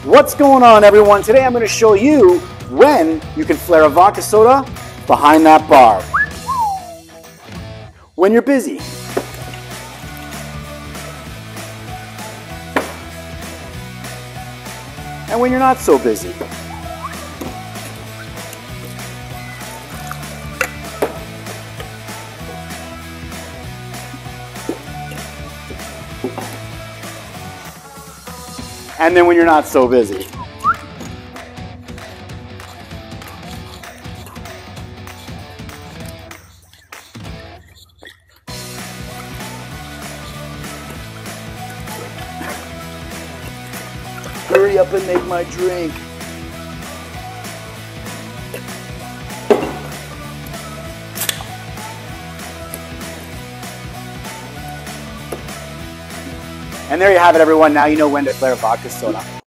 What's going on, everyone? Today I'm going to show you when you can flare a vodka soda behind that bar. When you're busy. And when you're not so busy. And then when you're not so busy. Hurry up and make my drink. And there you have it, everyone. Now you know when to flare a vodka soda.